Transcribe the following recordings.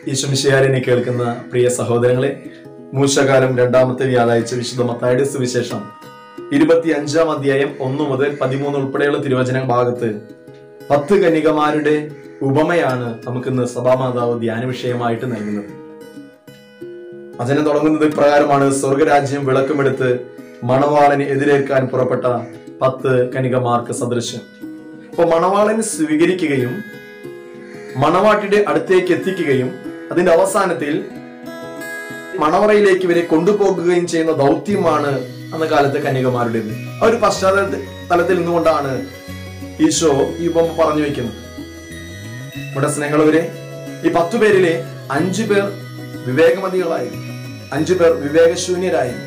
ഈശ്വമിശിഹാരിനെ കേൾക്കുന്ന പ്രിയ സഹോദരങ്ങളെ, മൂശകാലം 2-ാമത്തെ വ്യാഴാഴ്ച വിശുദ്ധ മത്തായിയുടെ സുവിശേഷം 25-ാം അധ്യായം 1 മുതൽ 13 ഉൾപ്പെടെയുള്ള തിരുവചന ഭാഗത്ത് 10 കന്യകമാരുടെ ഉപമയാണ് നമുക്കിന്ന് സഭാമാതാവ് ധ്യാന വിഷയമായിട്ട് നൽകുന്നത്. വചനം തുടങ്ങുന്നത് ഇപ്രകാരമാണ്: സ്വർഗരാജ്യം വിളക്കുമെടുത്ത് മണവാളനെ എതിരേൽക്കാൻ പുറപ്പെട്ട 10 കന്യകമാർക്ക് സദൃശ്യം. അപ്പൊ മണവാളനെ സ്വീകരിക്കുകയും മണവാട്ടിയുടെ അടുത്തേക്ക് എത്തിക്കുകയും അതിന്റെ അവസാനത്തിൽ മണവറയിലേക്ക് ഇവരെ കൊണ്ടുപോകുകയും ചെയ്യുന്ന ദൗത്യമാണ് അന്ന കാലത്തെ കന്യകമാരുടേത്. ആ ഒരു പശ്ചാത്തലത്തിൽ നിന്നുകൊണ്ടാണ് ഈശോ ഈ ഉപമ പറഞ്ഞു വെക്കുന്നത്. നമ്മുടെ സ്നേഹമുള്ളവരെ, ഈ 10 പേരിലെ 5 പേർ വിവേകമതികളായിരുന്നു, 5 പേർ വിവേകശൂന്യരായിരുന്നു.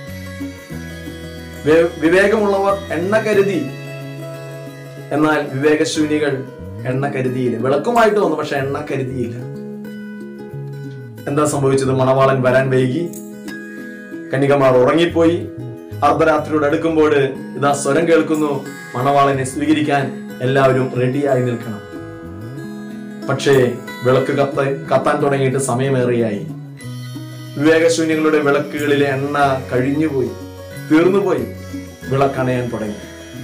വിവേകമുള്ളവർ എണ്ണ കരുതി, എന്നാൽ വിവേകശൂന്യകൾ എണ്ണ കരുതിയില്ല. വിളക്കുമായിട്ട് വന്നു, പക്ഷെ എണ്ണ കരുതിയില്ല. എന്താ സംഭവിച്ചത്? മണവാളൻ വരാൻ വൈകി, കന്യകമാർ ഉറങ്ങിപ്പോയി. അർദ്ധരാത്രിയോട് അടുക്കുമ്പോൾ ഇതാ സ്വരം കേൾക്കുന്നു, മണവാളനെ സ്വീകരിക്കാൻ എല്ലാവരും റെഡിയായി നിൽക്കണം. പക്ഷേ വിളക്ക് കത്താൻ തുടങ്ങിയിട്ട് സമയമേറെയായി. വിവേകശൂന്യങ്ങളുടെ വിളക്കുകളിലെ എണ്ണ കഴിഞ്ഞുപോയി, തീർന്നുപോയി. വിളക്കണയാൻ തുടങ്ങി.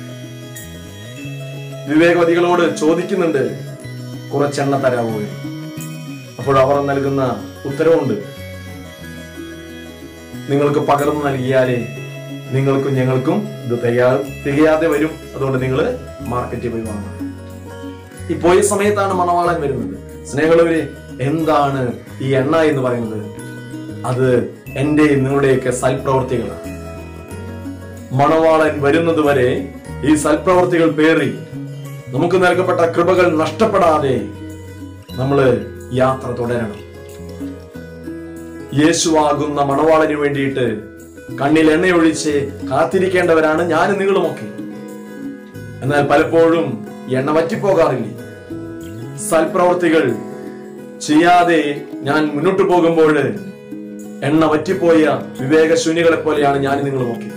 വിവേകവതികളോട് ചോദിക്കുന്നുണ്ട്, കുറച്ചെണ്ണ തരാമോ? അപ്പോൾ അവർ നൽകുന്ന ഉത്തരവുണ്ട്: നിങ്ങൾക്ക് പകർന്നു നൽകിയാലേ നിങ്ങൾക്കും ഞങ്ങൾക്കും ഇത് തികയാതെ വരും. അതുകൊണ്ട് നിങ്ങൾ മാർക്കറ്റിൽ പോയി വാങ്ങണം. ഈ പോയ സമയത്താണ് മണവാളൻ വരുന്നത്. സ്നേഹമുള്ളവരെ, എന്താണ് ഈ എണ്ണ എന്ന് പറയുന്നത്? അത് എന്റെയും നിങ്ങളുടെയൊക്കെ സൽപ്രവർത്തികളാണ്. മണവാളൻ വരുന്നത് വരെ ഈ സൽപ്രവർത്തികൾ പേറി നമുക്ക് നൽകപ്പെട്ട കൃപകൾ നഷ്ടപ്പെടാതെ നമ്മള് യാത്ര തുടരണം. യേശുവാകുന്ന മണവാളന് വേണ്ടിയിട്ട് കണ്ണിൽ എണ്ണയൊഴിച്ച് കാത്തിരിക്കേണ്ടവരാണ് ഞാനും നിങ്ങളുമൊക്കെ. എന്നാൽ പലപ്പോഴും എണ്ണ വറ്റിപ്പോകാറില്ലേ? സൽപ്രവർത്തികൾ ചെയ്യാതെ ഞാൻ മുന്നോട്ട് പോകുമ്പോൾ എണ്ണ വറ്റിപ്പോയ വിവേകശൂന്യകളെ പോലെയാണ് ഞാനും നിങ്ങളുമൊക്കെ.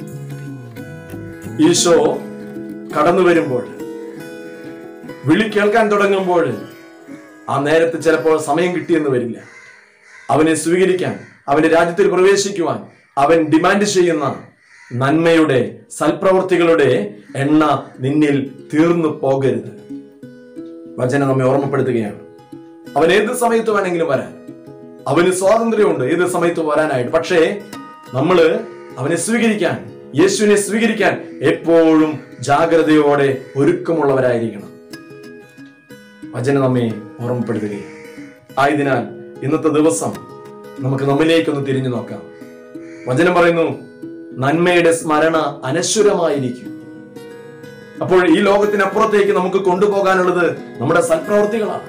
ഈശോ കടന്നു വരുമ്പോൾ, വിളി കേൾക്കാൻ തുടങ്ങുമ്പോൾ, ആ നേരത്ത് ചിലപ്പോൾ സമയം കിട്ടിയെന്ന് വരില്ല. അവനെ സ്വീകരിക്കാൻ, അവന്റെ രാജ്യത്തിൽ പ്രവേശിക്കുവാൻ അവൻ ഡിമാൻഡ് ചെയ്യുന്ന നന്മയുടെ സൽപ്രവർത്തികളുടെ എണ്ണ നിന്നിൽ തീർന്നു പോകരുത്. വചനം നമ്മെ ഓർമ്മപ്പെടുത്തുകയാണ്. അവൻ ഏത് സമയത്ത് വേണമെങ്കിലും വരാൻ, അവന് സ്വാതന്ത്ര്യമുണ്ട് ഏത് സമയത്ത് വരാനായിട്ട്. പക്ഷേ നമ്മള് അവനെ സ്വീകരിക്കാൻ, യേശുവിനെ സ്വീകരിക്കാൻ എപ്പോഴും ജാഗ്രതയോടെ ഒരുക്കമുള്ളവരായിരിക്കണം. വചനം നമ്മെ ഓർമ്മപ്പെടുത്തുകയും. ആയതിനാൽ ഇന്നത്തെ ദിവസം നമുക്ക് നമ്മിലേക്കൊന്ന് തിരിഞ്ഞു നോക്കാം. വചനം പറയുന്നു, നന്മയുടെ സ്മരണ അനശ്വരമായിരിക്കും. അപ്പോൾ ഈ ലോകത്തിനപ്പുറത്തേക്ക് നമുക്ക് കൊണ്ടുപോകാനുള്ളത് നമ്മുടെ സൽപ്രവർത്തികളാണ്.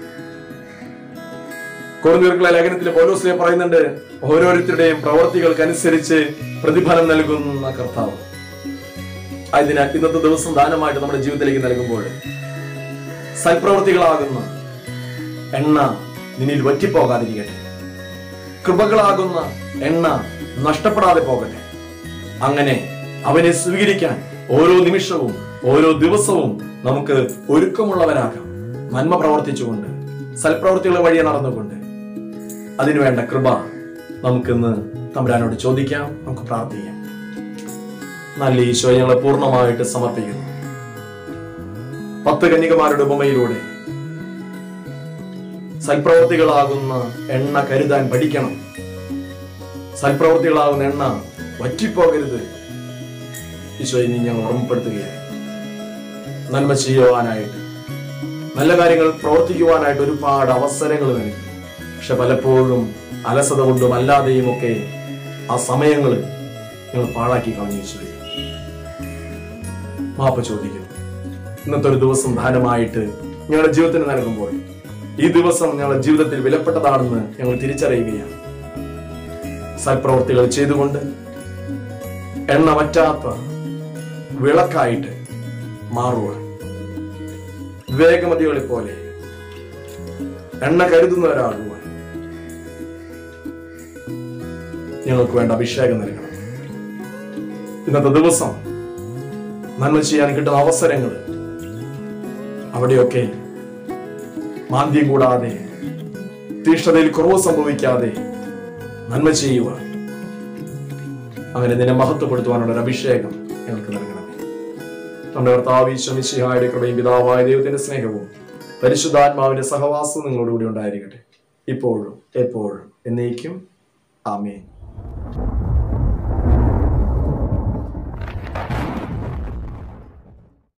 കൊരിന്ത്യർക്കുള്ള ലേഖനത്തിൽ പൗലോസ് പറയുന്നുണ്ട്, ഓരോരുത്തരുടെയും പ്രവർത്തികൾക്കനുസരിച്ച് പ്രതിഫലം നൽകുന്ന കർത്താവ്. ആയതിനാൽ ഇന്നത്തെ ദിവസം ദാനമായിട്ട് നമ്മുടെ ജീവിതത്തിലേക്ക് നൽകുമ്പോൾ സൽപ്രവർത്തികളാകുന്ന എണ്ണ നിന്നിൽ വറ്റിപ്പോകാതിരിക്കട്ടെ. കൃപകളാകുന്ന എണ്ണ നഷ്ടപ്പെടാതെ പോകട്ടെ. അങ്ങനെ അവനെ സ്വീകരിക്കാൻ ഓരോ നിമിഷവും ഓരോ ദിവസവും നമുക്ക് ഒരുക്കമുള്ളവരാകാം. നന്മ പ്രവർത്തിച്ചുകൊണ്ട്, സൽപ്രവർത്തികളുടെ വഴിയെ നടന്നുകൊണ്ട്. അതിനുവേണ്ട കൃപ നമുക്കിന്ന് തമ്പുരാനോട് ചോദിക്കാം, നമുക്ക് പ്രാർത്ഥിക്കാം. നല്ല ഈശോ, ഞങ്ങളെ പൂർണ്ണമായിട്ട് സമർപ്പിക്കുന്നു. 10 കന്യകമാരുടെ ഉപമയിലൂടെ സൽപ്രവർത്തികളാകുന്ന എണ്ണ കരുതാൻ പഠിക്കണം. സൽപ്രവർത്തികളാകുന്ന എണ്ണ വറ്റിപ്പോകരുത്. ഈശോ ഇനി ഞങ്ങൾ ഓർമ്മപ്പെടുത്തുകയാണ്. നന്മ ചെയ്യുവാനായിട്ട്, നല്ല കാര്യങ്ങൾ പ്രവർത്തിക്കുവാനായിട്ട് ഒരുപാട് അവസരങ്ങൾ നൽകി. പക്ഷെ പലപ്പോഴും അലസത കൊണ്ടും അല്ലാതെയും ഒക്കെ ആ സമയങ്ങൾ ഞങ്ങൾ പാഴാക്കി കളഞ്ഞു. ഈശോ മാപ്പ് ചോദിക്കുന്നു. ഇന്നത്തെ ഒരു ദിവസം ദാനമായിട്ട് ഞങ്ങളുടെ ജീവിതത്തിന് നൽകുമ്പോൾ ഈ ദിവസം ഞങ്ങളുടെ ജീവിതത്തിൽ വിലപ്പെട്ടതാണെന്ന് ഞങ്ങൾ തിരിച്ചറിയുകയാണ്. സൽപ്രവർത്തികൾ ചെയ്തുകൊണ്ട് എണ്ണ വറ്റാത്ത വിളക്കായിട്ട് മാറുവാൻ, വിവേകമതികളെ പോലെ എണ്ണ കരുതുന്നവരാകുവാൻ ഞങ്ങൾക്ക് വേണ്ട അഭിഷേകം നൽകണം. ഇന്നത്തെ ദിവസം നന്മ ചെയ്യാൻ കിട്ടുന്ന അവസരങ്ങൾ അവിടെയൊക്കെ മാന്ദ്യം കൂടാതെ തീഷ്ണതയിൽ കുറവ് സംഭവിക്കാതെ നന്മ ചെയ്യുവാൻ, അങ്ങനെ നിന്നെ മഹത്വപ്പെടുത്തുവാനുള്ള ഒരു അഭിഷേകം ഞങ്ങൾക്ക് നൽകണമേ. നമ്മുടെ കർത്താവ് ഈശോ മിശിഹായുടെ കൃപയും പിതാവായ ദൈവത്തിന്റെ സ്നേഹവും പരിശുദ്ധാത്മാവിന്റെ സഹവാസവും നിങ്ങളോടുകൂടി ഉണ്ടായിരിക്കട്ടെ, ഇപ്പോഴും എപ്പോഴും എന്നേക്കും. ആമേൻ.